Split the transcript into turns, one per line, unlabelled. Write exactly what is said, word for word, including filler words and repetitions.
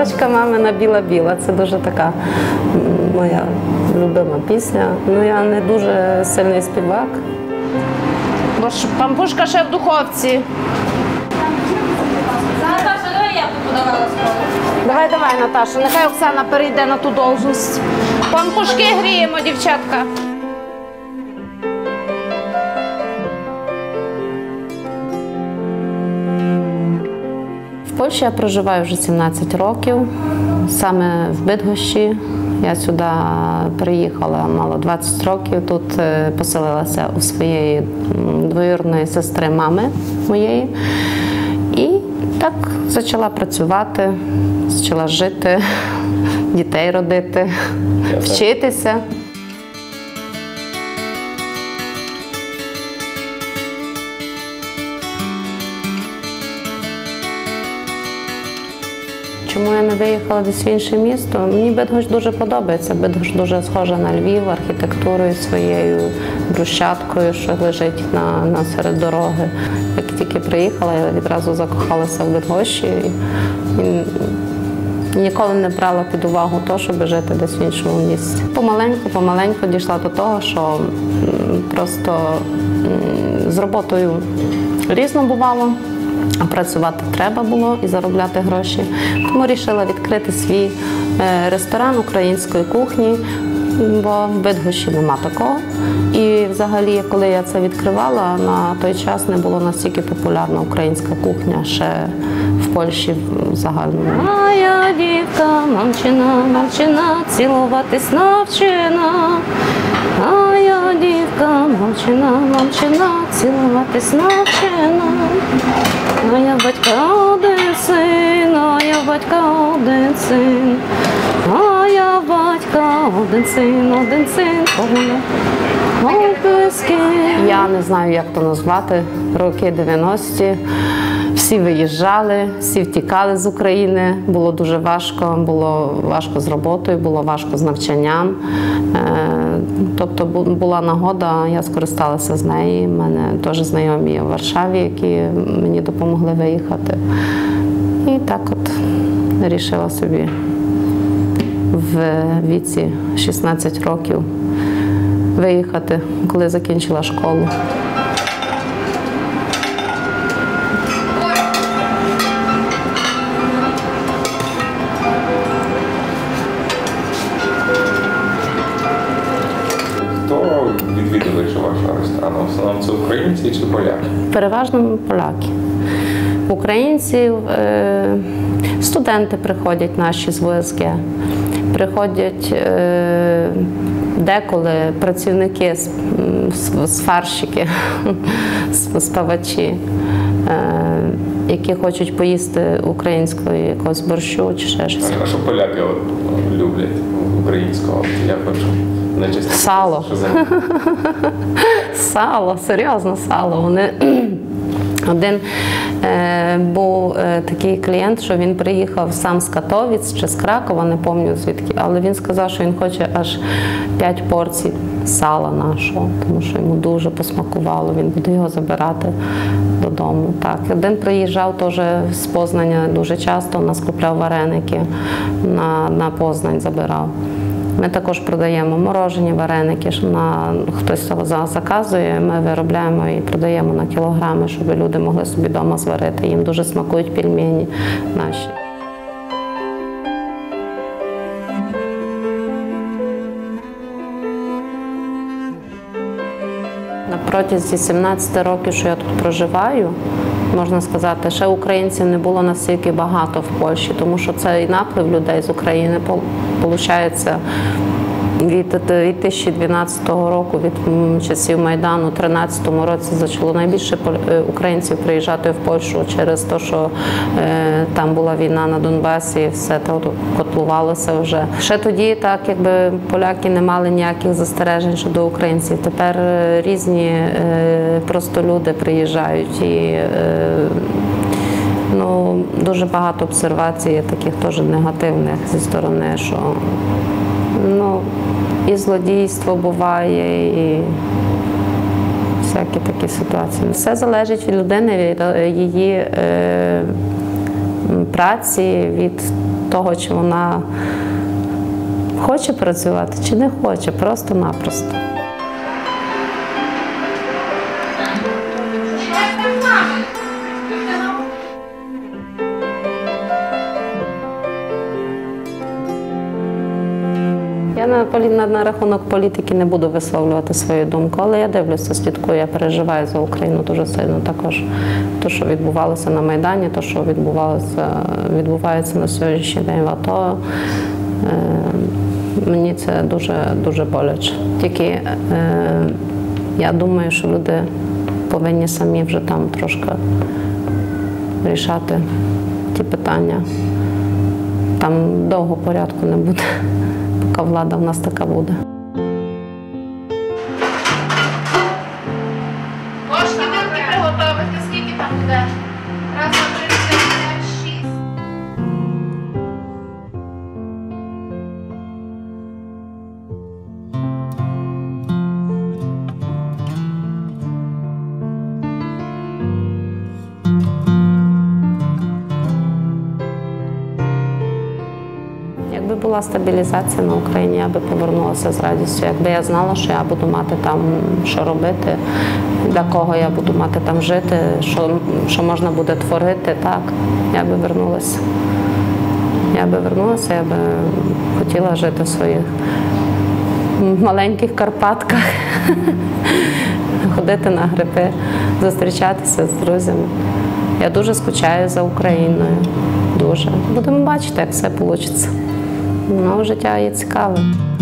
Сорочка мамина біла-біла. Це дуже така моя любима пісня. Ну, я не дуже сильний співак.
Бо ж пампушка ще в духовці.
Наташа, давай я тут подавала скоро.
Давай, давай, Наташа, нехай Оксана перейде на ту должність. Пампушки гріємо, дівчатка.
В Польщі я проживаю вже сімнадцять років, саме в Бидгощі. Я сюди приїхала, мало двадцять років, тут поселилася у своєї двоюрідної сестри мами моєї. І так почала працювати, почала жити, дітей родити, вчитися. Чому я не виїхала десь в інше місто? Мені Бидгощ дуже подобається. Бидгощ дуже схожа на Львів архітектурою своєю, брусчаткою, що лежить на, на серед дороги. Як тільки приїхала, я відразу закохалася в Бидгощі і, і ніколи не брала під увагу те, щоб жити десь в іншому місці. Помаленьку, помаленьку дійшла до того, що просто з роботою різно бувало. А працювати треба було і заробляти гроші. Тому вирішила відкрити свій ресторан української кухні, бо в Бидгощі нема такого. І взагалі, коли я це відкривала, на той час не було настільки популярна українська кухня ще в Польщі в загальному. А я дівка, мамчина, мамчина, цілуватись навчена. А я дівка, мамчина, мамчина, цілуватись навчена. А я батька один син, а я батька один син, а я батька один син, один син, описки. Я не знаю, як то назвати, роки дев'яності. Всі виїжджали, всі втікали з України, було дуже важко, було важко з роботою, було важко з навчанням. Тобто була нагода, я скористалася з неї, в мене теж знайомі є в Варшаві, які мені допомогли виїхати. І так от вирішила собі в віці шістнадцять років виїхати, коли закінчила школу.
Відвідувачі вашого ресторану? В основному це українці чи поляки?
Переважно поляки. Українці, студенти приходять наші з ВСГ, приходять деколи працівники, сварщики, співачі, які хочуть поїсти українського якогось борщу чи ще щось.
А що поляки люблять українського? Я хочу.
Сало. Сало, серйозно сало. Вони... Один е, був е, такий клієнт, що він приїхав сам з Катовіць чи з Кракова, не пам'ятаю звідки, але він сказав, що він хоче аж п'ять порцій сала нашого, тому що йому дуже посмакувало, він буде його забирати додому. Так. Один приїжджав теж з Познання дуже часто, у нас купляв вареники, на, на Познань забирав. Ми також продаємо морожені вареники, що на, хтось заказує, ми виробляємо і продаємо на кілограми, щоб люди могли собі вдома зварити. Їм дуже смакують пельмені наші. На протязі сімнадцяти років, що я тут проживаю, можна сказати, ще українців не було настільки багато в Польщі, тому що цей наплив людей з України, виходить, від дві тисячі дванадцятого року, від часів Майдану, у тринадцятому році почало найбільше українців приїжджати в Польщу через те, що е, там була війна на Донбасі, все це котлувалося вже. Ще тоді так, якби поляки не мали ніяких застережень щодо українців. Тепер різні е, просто люди приїжджають і е, ну, дуже багато обсервацій таких теж негативних зі сторони, що ну, і злодійство буває, і всякі такі ситуації. Все залежить від людини, від її е, праці, від того, чи вона хоче працювати, чи не хоче, просто-напросто. Я на, полі- на, на рахунок політики не буду висловлювати свою думку, але я дивлюся, слідкую, я переживаю за Україну дуже сильно також. Те, що відбувалося на Майдані, те, що відбувалося, відбувається на сьогоднішній день в АТО, е, мені це дуже, дуже боляче. Тільки е, я думаю, що люди повинні самі вже там трошки рішати ті питання. Там довго порядку не буде. Поки влада в нас така буде.
Ложки, вилки приготувати. Скільки там буде? Раз, два, три, чотири, п'ять, шість.
Якби була стабілізація на Україні, я би повернулася з радістю. Якби я знала, що я буду мати там що робити, для кого я буду мати там жити, що, що можна буде творити, так, я би вернулася. Я би вернулася, я би хотіла жити в своїх маленьких Карпатках, ходити на гриби, зустрічатися з друзями. Я дуже скучаю за Україною, дуже. Будемо бачити, як все вийде. Ну, життя є цікаве.